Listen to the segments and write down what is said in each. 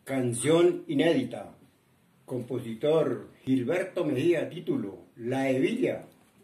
Canción inédita. Compositor Gilberto Mejía. Título: La Hebilla.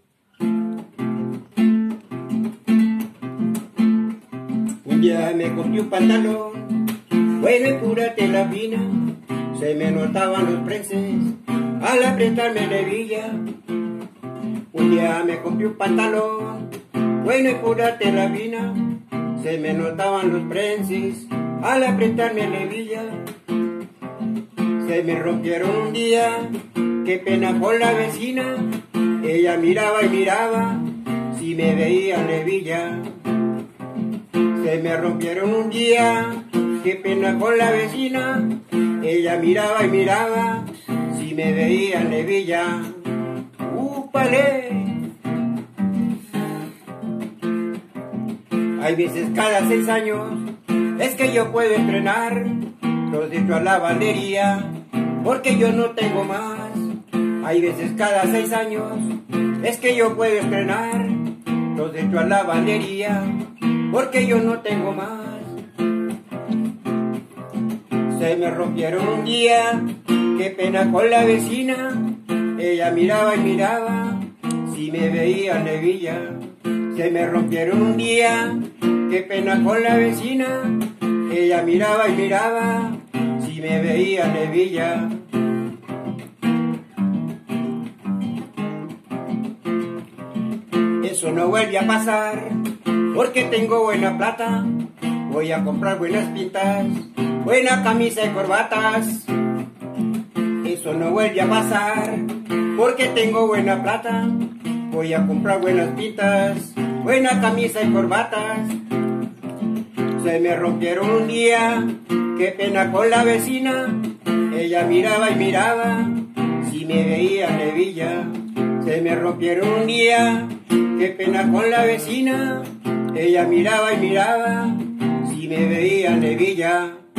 Un día me compré un pantalón, bueno y pura tela fina, se me notaban los prenses al apretarme la hebilla. Un día me compré un pantalón, bueno y pura tela fina, se me notaban los prenses al apretarme la hebilla. Se me rompieron un día, qué pena con la vecina, ella miraba y miraba, si me veía en la hebilla. Se me rompieron un día, qué pena con la vecina, ella miraba y miraba, si me veía en la hebilla. ¡Úpale! Hay veces cada 6 años, es que yo puedo estrenar los hechos a la lavandería, porque yo no tengo más. Hay veces cada 6 años, es que yo puedo estrenar los hechos a la lavandería, porque yo no tengo más. Se me rompieron un día, qué pena con la vecina, ella miraba y miraba, si me veía en la hebilla. Se me rompieron un día, qué pena con la vecina, ella miraba y miraba, si me veía en la hebilla. Eso no vuelve a pasar, porque tengo buena plata, voy a comprar buenas pintas, buena camisa y corbatas. Eso no vuelve a pasar, porque tengo buena plata, voy a comprar buenas pintas, buena camisa y corbatas. Se me rompieron un día, qué pena con la vecina, ella miraba y miraba, si me veía en la hebilla. Se me rompieron un día, qué pena con la vecina, ella miraba y miraba, si me veía en la hebilla.